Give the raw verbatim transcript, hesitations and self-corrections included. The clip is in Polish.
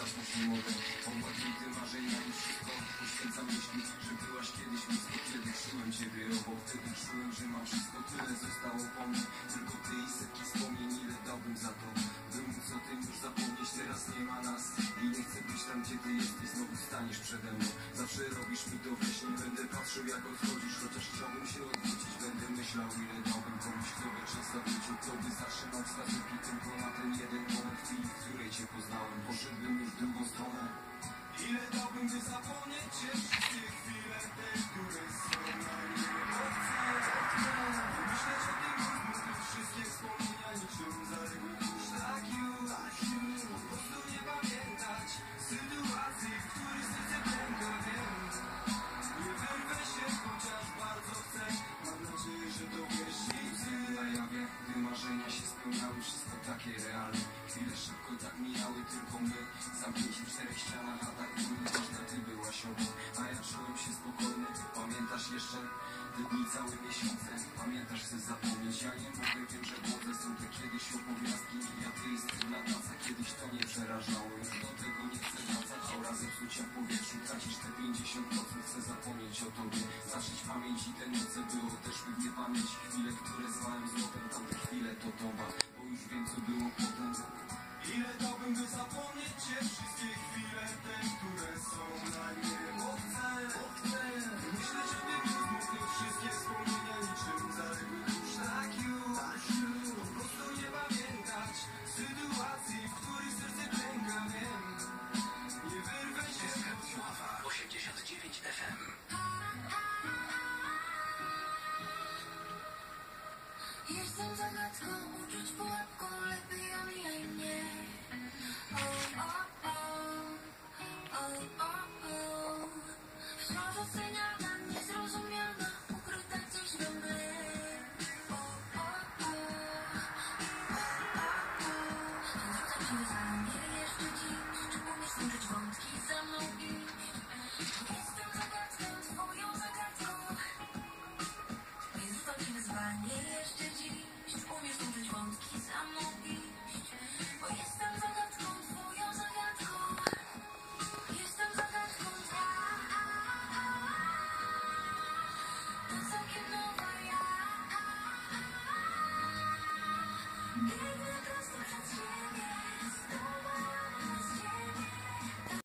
zasnąć nie mogę. Omknięty marzeń na to wszystko. Poświęcam myśli, że byłaś kiedyś blisko. Kiedy czułem ciebie obok, wtedy czułem, że mam wszystko. Tyle zostało po mnie, tylko ty i setki wspomnień. Ile dałbym za to, by móc o tym już zapomnieć. Teraz nie ma nas i nie chcę być tam, gdzie ty jesteś. Znowu staniesz przede mną. Zawsze robisz mi to we śnie. Będę patrzył, jak odchodzisz, chociaż chciałbym się odwrócić. Będę myślał, ile dałbym komuś, kto by czas zawrócił. Kto by zatrzymał wskazówki tylko na ten jeden moment chwili, w której cię poznałem. Poszedłbym już w drugą stronę. Ile dałbym, by zapomnieć cię? Wszystkie chwile te, które są na mnie obce. Myśleć o tym, mówić wszystkie wspomnienia niczym zaległy kurz. Like you, like you. Po prostu nie pamiętać sytuacji, w których serce pęka, wiem. Nie wyrwę się, chociaż bardzo chcę. Mam nadzieję, że to wiesz nic na jawie. Gdy marzenia się spełniały, wszystko takie realne. Chwile szybko tak mijały, tylko my zamknięci w czterech ścianach, a tak ważna ty byłaś obok. A ja czułem się spokojny. Pamiętasz jeszcze te dni, całe miesiące? Pamiętasz, chcę zapomnieć? Ja nie mogę, wiem, że młode są te kiedyś opowiastki. Ja ty jestem na taca, kiedyś to nie przerażało. Już do tego nie chcę wracać. Aura zepsucia w powietrzu, tracisz te pięćdziesiąt procent. Chcę zapomnieć o tobie, zaszyć pamięci te noce, by odeszły w niepamięć. Chwile, które zwałem złotem, tamte chwile to doba, bo już wiem, co było potem. Ile dałbym, by zapomnieć cię?